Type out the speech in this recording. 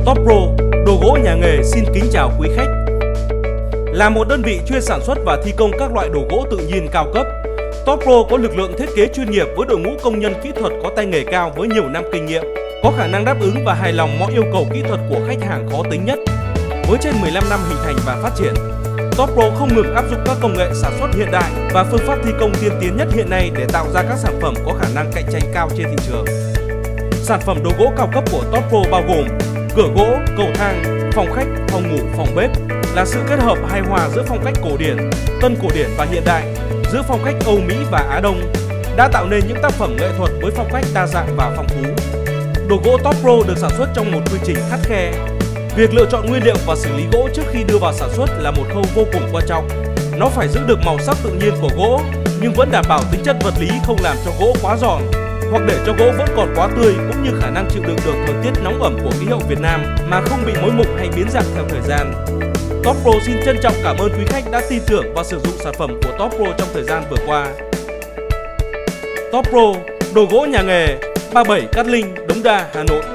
Top Pro, đồ gỗ nhà nghề xin kính chào quý khách. Là một đơn vị chuyên sản xuất và thi công các loại đồ gỗ tự nhiên cao cấp, Top Pro có lực lượng thiết kế chuyên nghiệp với đội ngũ công nhân kỹ thuật có tay nghề cao với nhiều năm kinh nghiệm, có khả năng đáp ứng và hài lòng mọi yêu cầu kỹ thuật của khách hàng khó tính nhất. Với trên 15 năm hình thành và phát triển, Top Pro không ngừng áp dụng các công nghệ sản xuất hiện đại và phương pháp thi công tiên tiến nhất hiện nay để tạo ra các sản phẩm có khả năng cạnh tranh cao trên thị trường. Sản phẩm đồ gỗ cao cấp của Top Pro bao gồm cửa gỗ, cầu thang, phòng khách, phòng ngủ, phòng bếp, là sự kết hợp hài hòa giữa phong cách cổ điển, tân cổ điển và hiện đại, giữa phong cách Âu Mỹ và Á Đông, đã tạo nên những tác phẩm nghệ thuật với phong cách đa dạng và phong phú. Đồ gỗ Top Pro được sản xuất trong một quy trình khắt khe. Việc lựa chọn nguyên liệu và xử lý gỗ trước khi đưa vào sản xuất là một khâu vô cùng quan trọng. Nó phải giữ được màu sắc tự nhiên của gỗ, nhưng vẫn đảm bảo tính chất vật lý, không làm cho gỗ quá giòn, hoặc để cho gỗ vẫn còn quá tươi, cũng như khả năng chịu đựng được thời tiết nóng ẩm của khí hậu Việt Nam mà không bị mối mục hay biến dạng theo thời gian. Top Pro xin trân trọng cảm ơn quý khách đã tin tưởng và sử dụng sản phẩm của Top Pro trong thời gian vừa qua. Top Pro, đồ gỗ nhà nghề, 37 Cát Linh, Đống Đa, Hà Nội.